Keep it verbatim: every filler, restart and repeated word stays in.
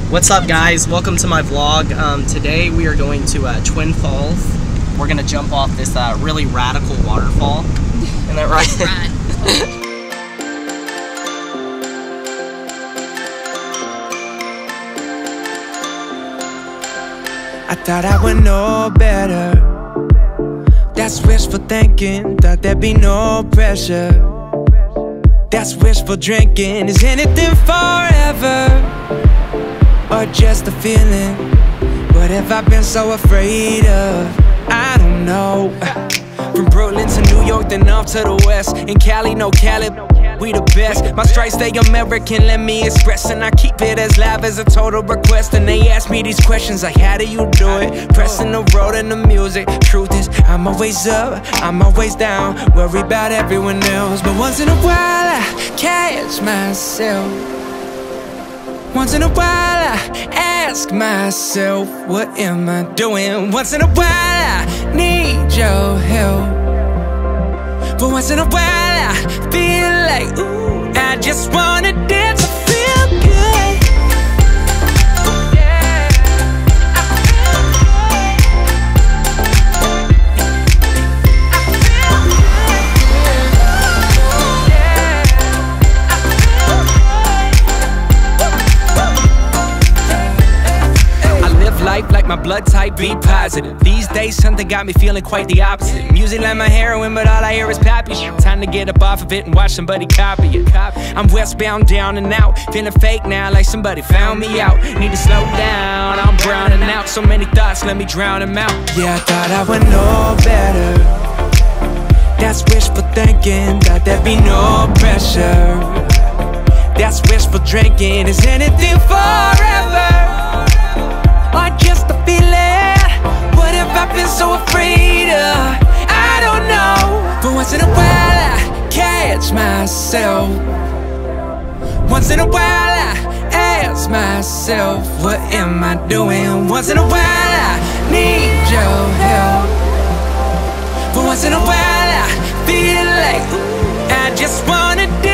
What's up, guys? Welcome to my vlog. Um, today we are going to uh, Twin Falls. We're gonna jump off this uh, really radical waterfall. Isn't that right? I thought I would know better. That's wishful thinking. Thought there'd be no pressure. That's wishful drinking. Is anything forever? Or just a feeling? What have I been so afraid of? I don't know. From Brooklyn to New York, then off to the west. In Cali, no Cali, we the best. My stripes, they American, let me express. And I keep it as live as a total request. And they ask me these questions like, how do you do it? Pressing the road and the music. Truth is, I'm always up, I'm always down. Worry about everyone else. But once in a while, I catch myself. Once in a while I ask myself, what am I doing? Once in a while I need your help. But once in a while I feel like, ooh, I just wanna dance, I feel good. Yeah, I feel good. I feel good. Yeah, I feel good. Life like my blood type, be positive. These days something got me feeling quite the opposite. Music like my heroin, but all I hear is poppy shit. Time to get up off of it and watch somebody copy it. I'm westbound, down and out, feeling fake now like somebody found me out. Need to slow down, I'm browning out. So many thoughts, let me drown them out. Yeah, I thought I would know better. That's wishful thinking, thought there'd be no pressure. That's wishful drinking, is anything forever? Or just a feeling? What have I been so afraid of? I don't know. But once in a while I catch myself. Once in a while I ask myself, what am I doing? Once in a while I need your help. But once in a while I feel like, ooh, I just wanna